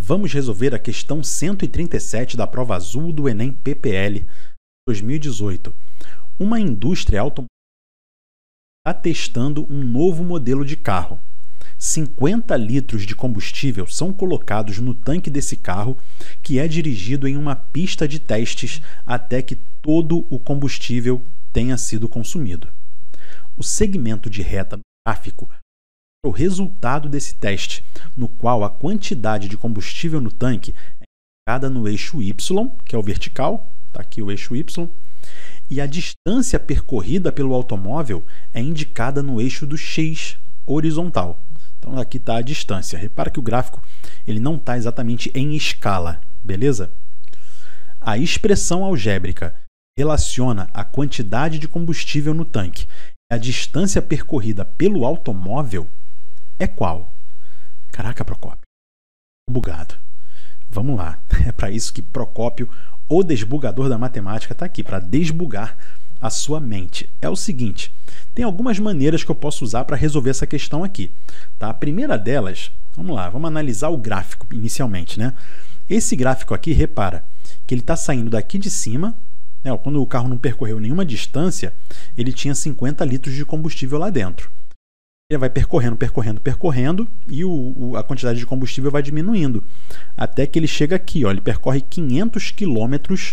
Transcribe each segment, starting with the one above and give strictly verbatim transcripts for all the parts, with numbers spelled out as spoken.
Vamos resolver a questão cento e trinta e sete da prova azul do Enem P P L dois mil e dezoito. Uma indústria automotiva está testando um novo modelo de carro. cinquenta litros de combustível são colocados no tanque desse carro, que é dirigido em uma pista de testes até que todo o combustível tenha sido consumido. O segmento de reta no gráfico é o resultado desse teste, no qual a quantidade de combustível no tanque é indicada no eixo Y, que é o vertical, está aqui o eixo Y, e a distância percorrida pelo automóvel é indicada no eixo do X, horizontal. Então aqui está a distância. Repara que o gráfico ele não está exatamente em escala, beleza? A expressão algébrica relaciona a quantidade de combustível no tanque e a distância percorrida pelo automóvel é qual? Caraca, Procópio, bugado. Vamos lá, é para isso que Procópio, o desbugador da matemática, está aqui, para desbugar a sua mente. É o seguinte, tem algumas maneiras que eu posso usar para resolver essa questão aqui. Tá? A primeira delas, vamos lá, vamos analisar o gráfico inicialmente. Né? Esse gráfico aqui, repara, que ele está saindo daqui de cima, né? Quando o carro não percorreu nenhuma distância, ele tinha cinquenta litros de combustível lá dentro. Ele vai percorrendo, percorrendo, percorrendo e o, o, a quantidade de combustível vai diminuindo. Até que ele chega aqui, ó, ele percorre quinhentos quilômetros,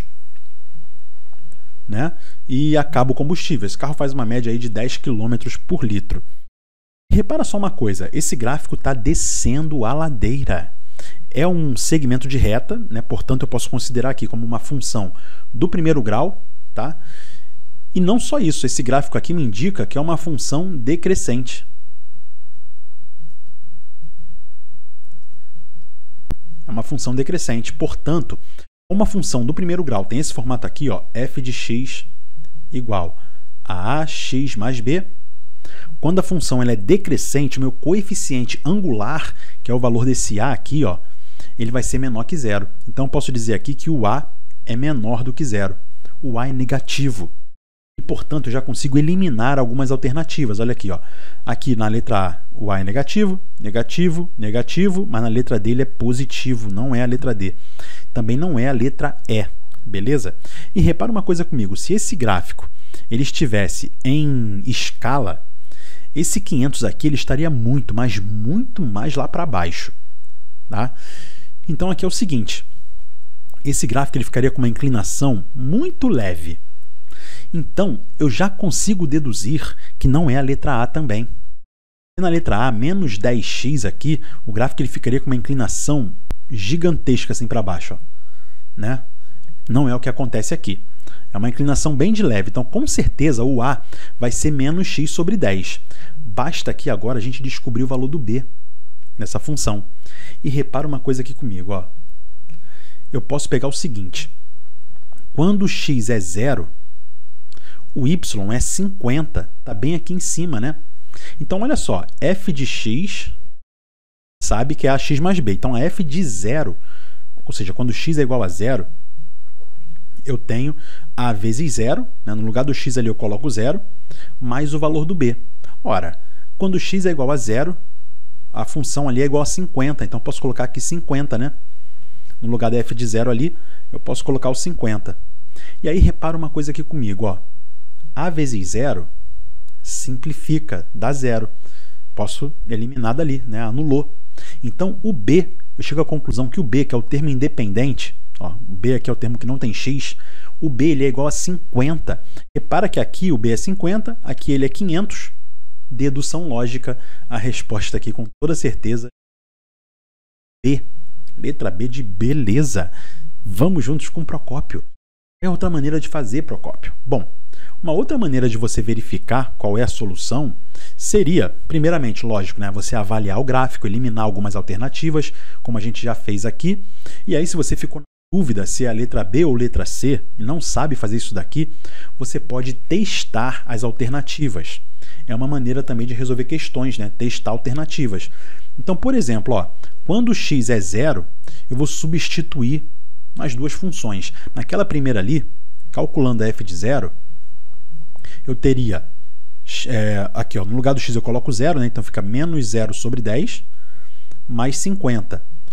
né, e acaba o combustível. Esse carro faz uma média aí de dez quilômetros por litro. Repara só uma coisa, esse gráfico está descendo a ladeira. É um segmento de reta, né, portanto eu posso considerar aqui como uma função do primeiro grau. Tá? E não só isso, esse gráfico aqui me indica que é uma função decrescente. É uma função decrescente, portanto, uma função do primeiro grau tem esse formato aqui, ó, f de x igual a ax mais b. Quando a função ela é decrescente, o meu coeficiente angular, que é o valor desse a aqui, ó, ele vai ser menor que zero. Então, eu posso dizer aqui que o a é menor do que zero. O a é negativo. E, portanto, eu já consigo eliminar algumas alternativas. Olha aqui, ó. Aqui na letra A, o A é negativo, negativo, negativo, mas na letra D ele é positivo, não é a letra D. Também não é a letra E, beleza? E repara uma coisa comigo, se esse gráfico ele estivesse em escala, esse quinhentos aqui ele estaria muito, mas muito mais lá para baixo. Tá? Então aqui é o seguinte, esse gráfico ele ficaria com uma inclinação muito leve. Então, eu já consigo deduzir que não é a letra A também. E na letra A, menos dez x aqui, o gráfico ele ficaria com uma inclinação gigantesca assim para baixo. Ó. Né? Não é o que acontece aqui. É uma inclinação bem de leve. Então, com certeza, o A vai ser menos x sobre dez. Basta aqui agora a gente descobrir o valor do B nessa função. E repara uma coisa aqui comigo. Ó. Eu posso pegar o seguinte. Quando x é zero, o y é cinquenta, está bem aqui em cima, né? Então, olha só, f de x sabe que é ax mais b. Então, a f de zero, ou seja, quando x é igual a zero, eu tenho a vezes zero, né? No lugar do x ali eu coloco zero, mais o valor do b. Ora, quando x é igual a zero, a função ali é igual a cinquenta, então eu posso colocar aqui cinquenta, né? No lugar da f de zero ali, eu posso colocar o cinquenta. E aí, repara uma coisa aqui comigo, ó. A vezes zero simplifica, dá zero. Posso eliminar dali, né? Anulou. Então, o B, eu chego à conclusão que o B, que é o termo independente, ó, o B aqui é o termo que não tem x, o B ele é igual a cinquenta. Repara que aqui o B é cinquenta, aqui ele é quinhentos. Dedução lógica, a resposta aqui com toda certeza. B, letra B de beleza. Vamos juntos com Procópio. É outra maneira de fazer, Procópio. Bom, uma outra maneira de você verificar qual é a solução seria, primeiramente, lógico, né, você avaliar o gráfico, eliminar algumas alternativas, como a gente já fez aqui. E aí, se você ficou na dúvida se é a letra B ou letra C e não sabe fazer isso daqui, você pode testar as alternativas. É uma maneira também de resolver questões, né, testar alternativas. Então, por exemplo, ó, quando x é zero, eu vou substituir as duas funções. Naquela primeira ali, calculando a f de zero, eu teria, é, aqui ó, no lugar do x eu coloco zero, né? Então fica menos zero sobre dez, mais cinquenta.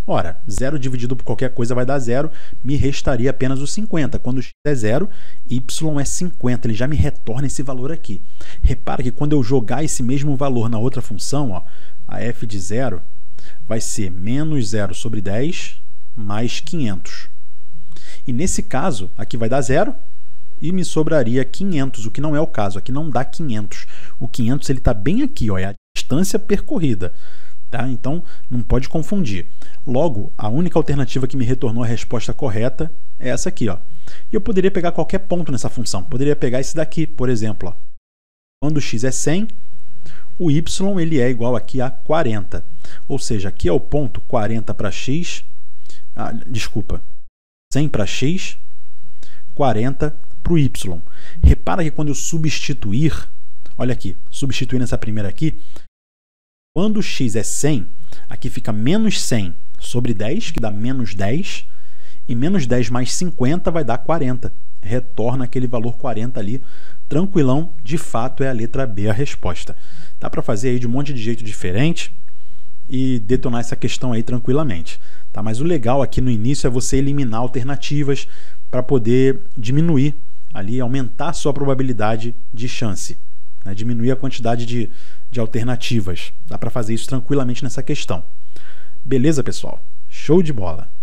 Ora, zero dividido por qualquer coisa vai dar zero, me restaria apenas o cinquenta. Quando x é zero, y é cinquenta, ele já me retorna esse valor aqui. Repara que quando eu jogar esse mesmo valor na outra função, ó, a f de zero vai ser menos zero sobre dez mais quinhentos. E nesse caso, aqui vai dar zero e me sobraria quinhentos, o que não é o caso, aqui não dá quinhentos. O quinhentos está bem aqui, ó, é a distância percorrida. Tá? Então, não pode confundir. Logo, a única alternativa que me retornou a resposta correta é essa aqui. Ó. E eu poderia pegar qualquer ponto nessa função. Poderia pegar esse daqui, por exemplo. Ó. Quando x é cem, o y ele é igual aqui a quarenta. Ou seja, aqui é o ponto quarenta para x, ah, desculpa, cem para x, quarenta para o y. Repara que quando eu substituir, olha aqui, substituir nessa primeira aqui, quando x é cem, aqui fica menos cem sobre dez, que dá menos dez, e menos dez mais cinquenta vai dar quarenta. Retorna aquele valor quarenta ali, tranquilão, de fato é a letra B a resposta. Dá para fazer aí de um monte de jeito diferente e detonar essa questão aí tranquilamente. Tá? Mas o legal aqui no início é você eliminar alternativas para poder diminuir ali, aumentar a sua probabilidade de chance. Né, diminuir a quantidade de, de alternativas. Dá para fazer isso tranquilamente nessa questão. Beleza, pessoal? Show de bola!